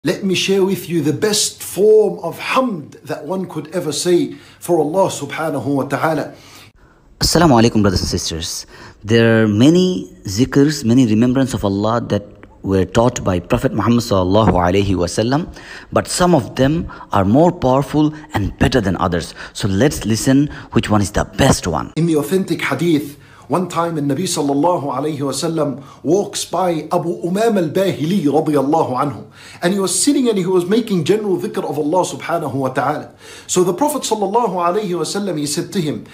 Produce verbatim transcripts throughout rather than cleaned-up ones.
Let me share with you the best form of hamd that one could ever say for Allah subhanahu wa ta'ala. Assalamu alaikum, brothers and sisters. There are many zikrs, many remembrance of Allah that were taught by Prophet Muhammad sallallahu alaihi wasallam, but some of them are more powerful and better than others. So let's listen which one is the best one. In the authentic hadith, one time the Nabi sallallahu alayhi wasallam walks by Abu Umam al-Bahili radiyallahu anhu, and he was sitting and he was making general dhikr of Allah subhanahu wa ta'ala. So the Prophet sallallahu alayhi wasallam, he said to him,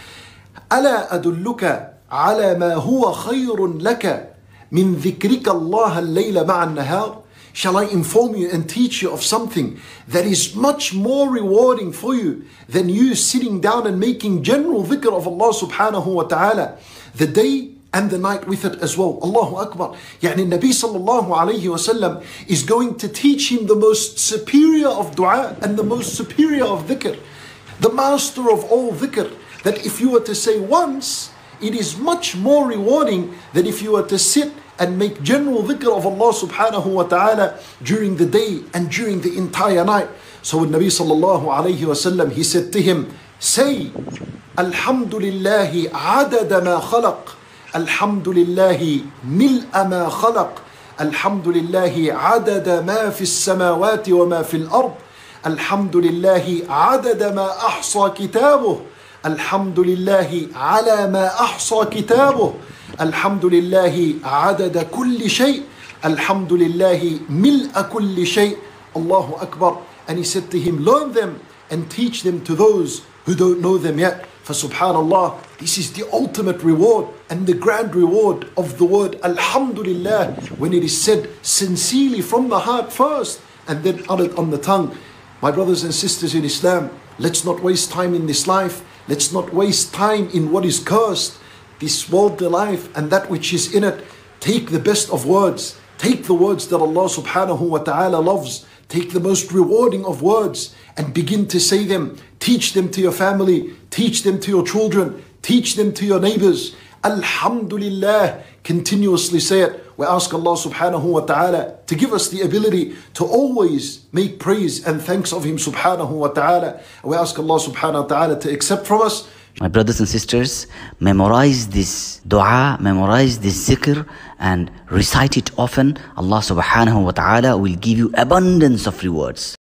ألا أدلك على ما هو خير لك من ذكرك الله الليل مع النهار? Shall I inform you and teach you of something that is much more rewarding for you than you sitting down and making general dhikr of Allah subhanahu wa ta'ala, the day and the night with it as well? Allahu Akbar. Yani Nabi sallallahu alayhi wasallam is going to teach him the most superior of dua and the most superior of dhikr, the master of all dhikr, that if you were to say once, it is much more rewarding than if you were to sit and make general dhikr of Allah subhanahu wa ta'ala during the day and during the entire night. So when Nabi sallallahu alayhi wasallam, he said to him, say, Alhamdulillahi adada ma khalaq, Alhamdulillahi mil'a ma khalaq, Alhamdulillahi adada ma fi samawati wa ma fi al-ard, Alhamdulillahi adada ma ahsa kitabuh, Alhamdulillahi ala ma ahsa kitabuh, Alhamdulillahi adada kulli shay, Alhamdulillahi mil'a kulli shay. Allahu Akbar. And he said to him, learn them and teach them to those who don't know them yet. For subhanallah, this is the ultimate reward and the grand reward of the word Alhamdulillah, when it is said sincerely from the heart first and then uttered on the tongue. My brothers and sisters in Islam, let's not waste time in this life. Let's not waste time in what is cursed, this worldly life and that which is in it. Take the best of words. Take the words that Allah subhanahu wa ta'ala loves. Take the most rewarding of words and begin to say them. Teach them to your family. Teach them to your children. Teach them to your neighbors. Alhamdulillah. Continuously say it. We ask Allah subhanahu wa ta'ala to give us the ability to always make praise and thanks of Him subhanahu wa ta'ala. We ask Allah subhanahu wa ta'ala to accept from us. My brothers and sisters, memorize this dua, memorize this zikr and recite it often. Allah subhanahu wa ta'ala will give you abundance of rewards.